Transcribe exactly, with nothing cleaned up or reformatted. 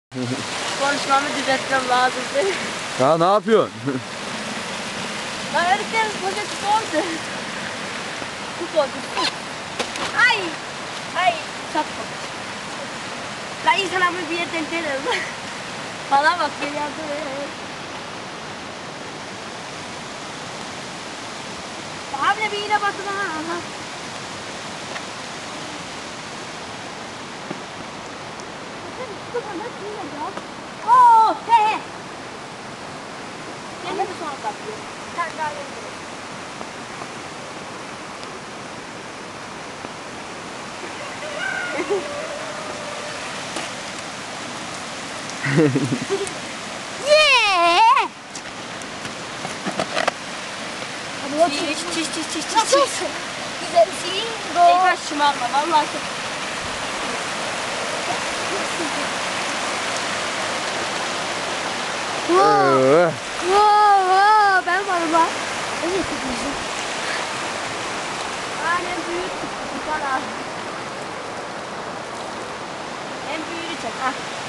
Konuşmamı düzeltmem lazımdı. Ya ne yapıyorsun? Lan öğretmenim poşeti oldu. Su oldu. Ay. Ay. Çatma. La insan abi bir yerden dener. Bana bak beni yardım et. Abi bir iğne batı bana. Aha. Oh, he he. Kendimi sonra kapıyor. Sen daha yeni. Yeah! Çiş çiş çiş çiş çiş. Nasılsın? Güzelsin. Tekrar şımarma vallahi. Wow. Wow, ben varım lan. Evet, güzel. Annem büyük bana. En büyüğünü çek. Ah.